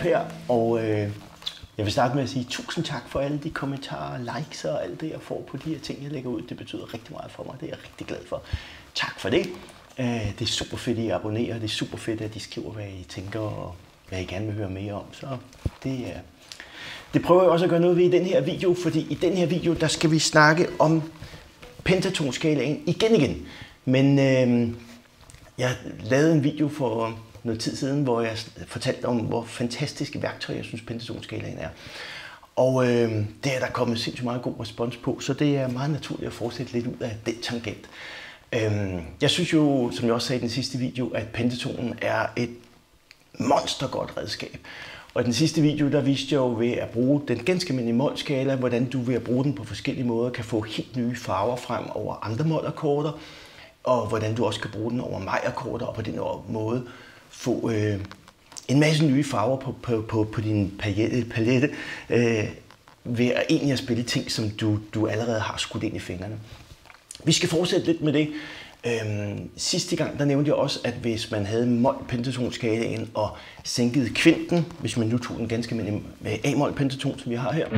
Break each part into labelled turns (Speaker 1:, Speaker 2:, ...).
Speaker 1: her, og jeg vil starte med at sige tusind tak for alle de kommentarer, likes og alt det, jeg får på de her ting, jeg lægger ud. Det betyder rigtig meget for mig, det er jeg rigtig glad for. Tak for det. Det er super fedt, at I abonnerer, det er super fedt, at I skriver, hvad I tænker og hvad I gerne vil høre mere om. Så det prøver jeg også at gøre noget ved i den her video, fordi i den her video, der skal vi snakke om pentatonskalaen igen. Men jeg lavede en video for noget tid siden, hvor jeg fortalte om, hvor fantastiske værktøjer jeg synes pentatonskalaen er. Og det er der kommet sindssygt meget god respons på, så det er meget naturligt at fortsætte lidt ud af den tangent. Jeg synes jo, som jeg også sagde i den sidste video, at pentatonen er et monstergodt redskab. Og i den sidste video, der viste jeg jo ved at bruge den ganske almindelige mol-skala, hvordan du ved at bruge den på forskellige måder kan få helt nye farver frem over andre mol-akkorder, og hvordan du også kan bruge den over maj-akkorder, og på den måde få en masse nye farver på din palette ved at egentlig at spille ting, som du allerede har skudt ind i fingrene. Vi skal fortsætte lidt med det. Sidste gang der nævnte jeg også, at hvis man havde mol-pentatonskalaen og sænkede kvinten, hvis man nu tog den ganske med A-mol-pentaton, som vi har her,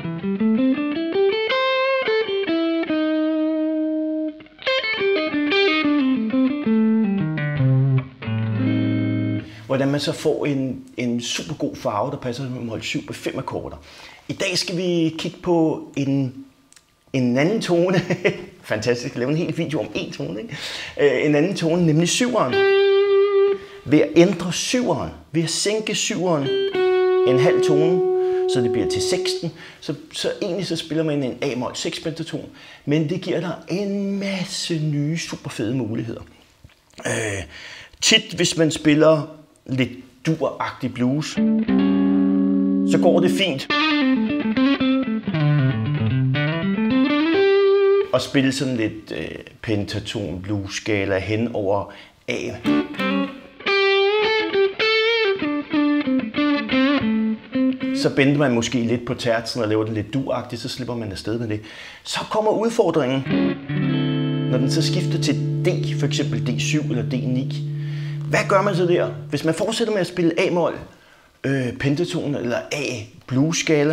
Speaker 1: hvordan man så får en super god farve, der passer med mol 7 på 5 akkorder. I dag skal vi kigge på en anden tone. Fantastisk at lave en hel video om en tone, ikke? En anden tone, nemlig syveren. Ved at ændre syveren, ved at sænke syveren en halv tone, så det bliver til 16, så egentlig så spiller man en A-mol 6 pentaton, men det giver dig en masse nye super fede muligheder. Tit hvis man spiller lidt dur-agtig blues, så går det fint at spille sådan lidt pentaton blues skala hen over A. Så bender man måske lidt på tertsen og laver det lidt dur-agtigt, så slipper man afsted med det. Så kommer udfordringen, når den så skifter til D, for eksempel D7 eller D9. Hvad gør man så der? Hvis man fortsætter med at spille A-mol, pentaton eller A-blues-skala,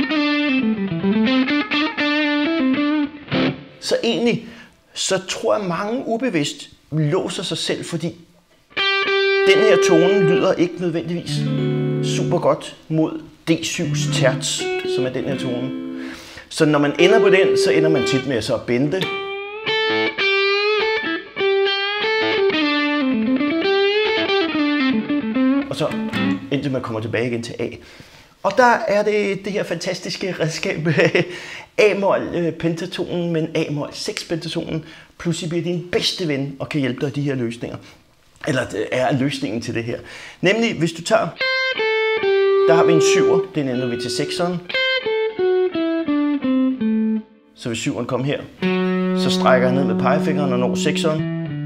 Speaker 1: så egentlig, så tror jeg mange ubevidst låser sig selv, fordi den her tone lyder ikke nødvendigvis super godt mod D7's terts, som er den her tone. Så når man ender på den, så ender man tit med så at bende. Og så indtil man kommer tilbage igen til A. Og der er det her fantastiske redskab, A-mol pentatonen, men A-mol 6 pentatonen, pludselig bliver din bedste ven og kan hjælpe dig i de her løsninger. Eller er løsningen til det her. Nemlig, hvis du tager, der har vi en 7'er, den ender vi til 6'eren. Så hvis 7'eren kommer her, så strækker jeg ned med pegefingeren og når 6'eren.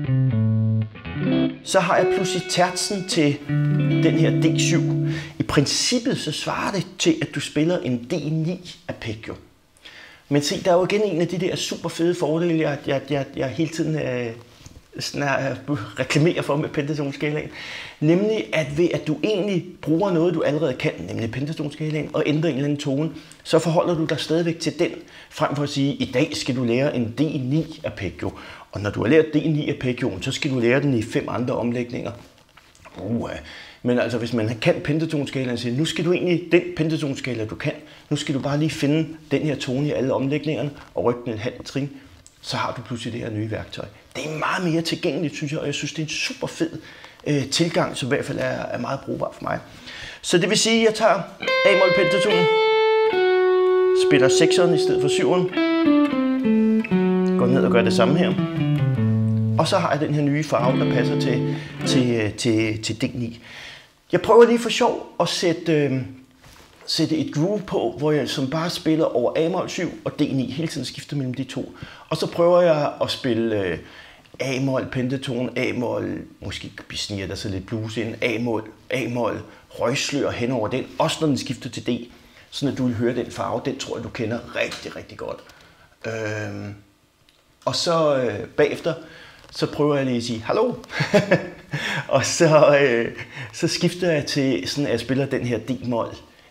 Speaker 1: Så har jeg pludselig tertsen til den her D7. I princippet så svarer det til, at du spiller en D9 arpeggio. Men se, der er jo igen en af de der super fede fordele, jeg hele tiden reklamerer for med pentatonskalaen. Nemlig, at ved at du egentlig bruger noget, du allerede kan, nemlig pentatonskalaen, og ændrer en eller anden tone, så forholder du dig stadigvæk til den, frem for at sige, i dag skal du lære en D9 arpeggio. Og når du har lært D9 arpeggioen, så skal du lære den i 5 andre omlægninger. Men altså, hvis man kan pentatonskalaen, så nu skal du egentlig, den pentatonskala du kan, nu skal du bare lige finde den her tone i alle omlægningerne, og rykke den et halvt trin, så har du pludselig det her nye værktøj. Det er meget mere tilgængeligt, synes jeg, og jeg synes, det er en super fed tilgang, som i hvert fald er meget brugbar for mig. Så det vil sige, at jeg tager A-mol pentaton, spiller 6'eren i stedet for 7'eren, går ned og gør det samme her. Og så har jeg den her nye farve, der passer til D9. Jeg prøver lige for sjov at sætte et groove på, hvor jeg som bare spiller over A-mol 7 og D9, hele tiden skifter mellem de to. Og så prøver jeg at spille A-mol pentaton, A-mol, måske sniger der så lidt blues ind, A-mol røgslør hen over den, også når den skifter til D, så når du vil høre den farve, den tror jeg, du kender rigtig, rigtig godt. Og så bagefter, så prøver jeg lige at sige hallo. Og så skifter jeg til sådan, at jeg spiller den her D-mol,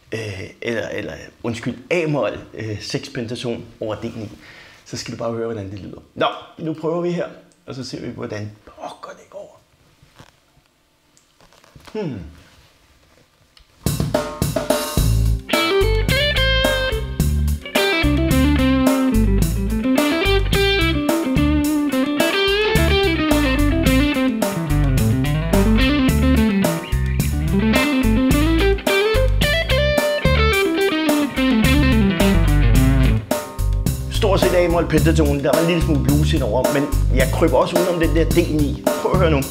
Speaker 1: A-mol 6 pentaton over D9. Så skal du bare høre, hvordan det lyder. Nå, nu prøver vi her, og så ser vi, hvordan pokker det går. Stort set A-mol pentatonen, der var en lille smule blues indover, men jeg kryber også udenom den der D9. Prøv at høre nu.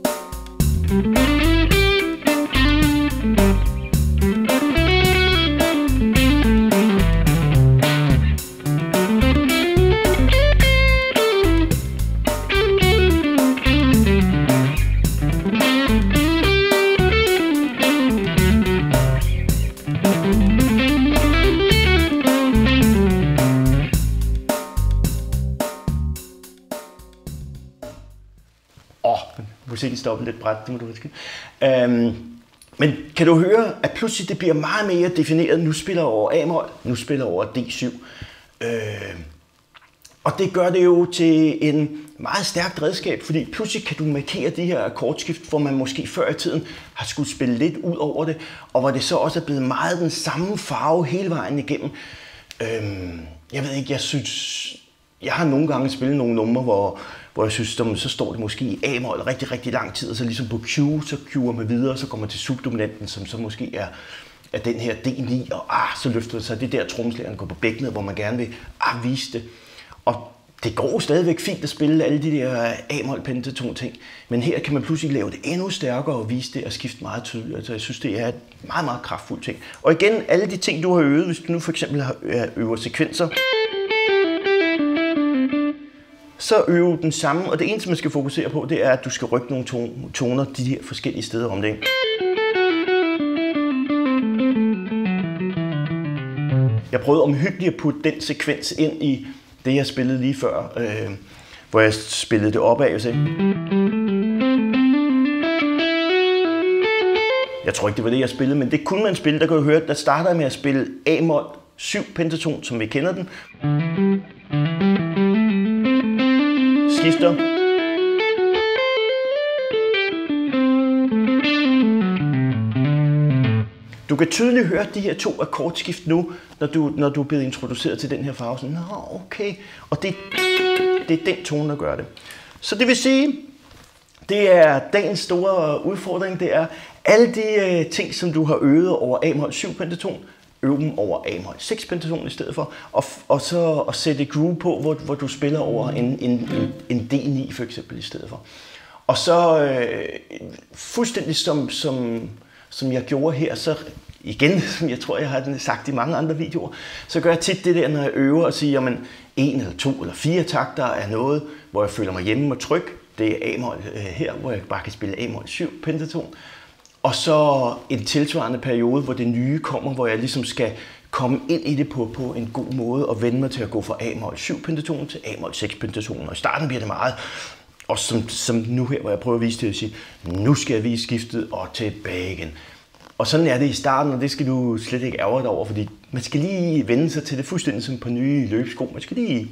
Speaker 1: Musikken stopper lidt bræt, det må du huske. Men kan du høre, at pludselig det bliver meget mere defineret. Nu spiller jeg over A-mol, nu spiller jeg over D7. Og det gør det jo til en meget stærkt redskab, fordi pludselig kan du markere de her akkordskift, hvor man måske før i tiden har skulle spille lidt ud over det, og hvor det så også er blevet meget den samme farve hele vejen igennem. Jeg ved ikke, jeg har nogle gange spillet nogle numre, hvor jeg synes, så står det måske i A-mol rigtig, rigtig lang tid, og så ligesom på Q, så Q'er man videre, og så kommer man til subdominanten, som så måske er den her D9, og så løfter det sig. Det der trommeslageren går på bækkenet, hvor man gerne vil vise det. Og det går stadigvæk fint at spille alle de der A-mol pentaton ting, men her kan man pludselig lave det endnu stærkere og vise det og skifte meget tydeligt. Altså jeg synes, det er et meget, meget kraftfuldt ting. Og igen, alle de ting, du har øvet, hvis du nu for eksempel øver sekvenser, så øve den samme, og det eneste, man skal fokusere på, det er, at du skal rykke nogle toner de her forskellige steder om det. Jeg prøvede omhyggeligt at putte den sekvens ind i det, jeg spillede lige før, hvor jeg spillede det opad. Jeg tror ikke, det var det, jeg spillede, men det kunne man spille. Der kan du høre, der starter jeg med at spille A-mol 7 pentaton, som vi kender den. Skifter. Du kan tydeligt høre de her to akkordskift nu, når du er blevet introduceret til den her farve. Sådan, nå, okay. Og det er den tone, der gør det. Så det vil sige, det er dagens store udfordring, det er alle de ting, som du har øvet over A-mol 7 pentaton, øve dem over A-mol 6 pentaton i stedet for, og så at sætte groove på, hvor du spiller over en D9 for eksempel i stedet for. Og så fuldstændig som jeg gjorde her, så igen, som jeg tror, jeg har sagt i mange andre videoer, så gør jeg tit det der, når jeg øver og siger, jamen 1 eller 2 eller 4 takter er noget, hvor jeg føler mig hjemme og tryg. Det er A-mol her, hvor jeg bare kan spille A-mol 7 pentaton. Og så en tilsvarende periode, hvor det nye kommer, hvor jeg ligesom skal komme ind i det på en god måde og vende mig til at gå fra A-mol 7 pentaton til A-mol 6 pentaton. Og i starten bliver det meget, og som nu her, hvor jeg prøver at vise det, at sige, nu skal jeg vise skiftet og tilbage igen. Og sådan er det i starten, og det skal du slet ikke ærge dig over, fordi man skal lige vende sig til det fuldstændig som på nye løbesko. Man skal lige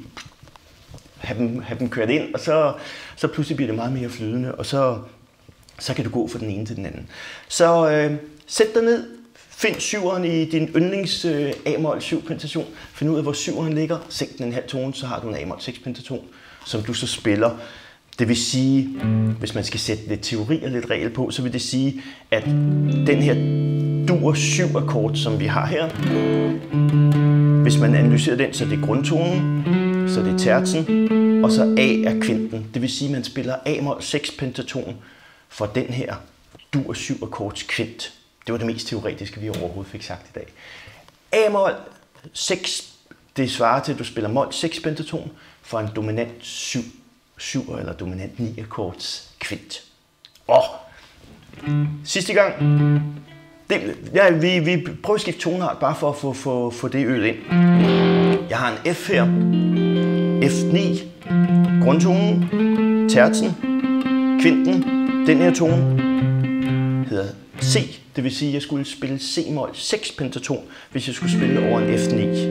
Speaker 1: have dem kørt ind, og så pludselig bliver det meget mere flydende, og så kan du gå fra den ene til den anden. Så sæt dig ned, find syveren i din yndlings A-mol 7 pentaton, find ud af, hvor syveren ligger, sænk den en halv tone, så har du en A-mol 6 pentaton, som du så spiller. Det vil sige, hvis man skal sætte lidt teori og lidt regel på, så vil det sige, at den her dur 7 akkord, som vi har her, hvis man analyserer den, så er det grundtonen, så er det tertsen, og så A er kvinten. Det vil sige, at man spiller A-mol 6 pentaton for den her dur 7 akkords kvint. Det var det mest teoretiske, vi overhovedet fik sagt i dag. A-mol 6, det svarer til, at du spiller mol 6 pentaton for en dominant 7 eller dominant 9 akkords kvint. Sidste gang. Vi prøver at skifte tonart bare for at få det øget ind. Jeg har en F her. F9. grundtonen, tertsen, kvinten. Den her tone hedder C. Det vil sige, at jeg skulle spille C-mol 6 pentaton, hvis jeg skulle spille over en F9.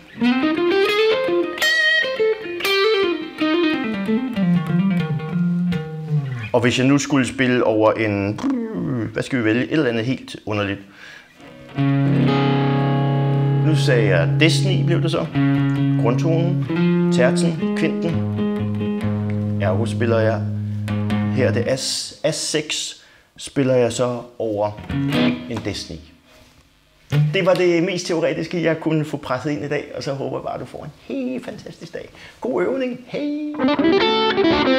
Speaker 1: Og hvis jeg nu skulle spille over en... Hvad skal vi vælge? Et eller andet helt underligt. Nu sagde jeg Destiny, blev det så. Grundtonen, tertsen, kvinten. Ergo spiller jeg her det As6, spiller jeg så over en Destiny. Det var det mest teoretiske, jeg kunne få presset ind i dag, og så håber jeg bare, at du får en helt fantastisk dag. God øvning. Hej!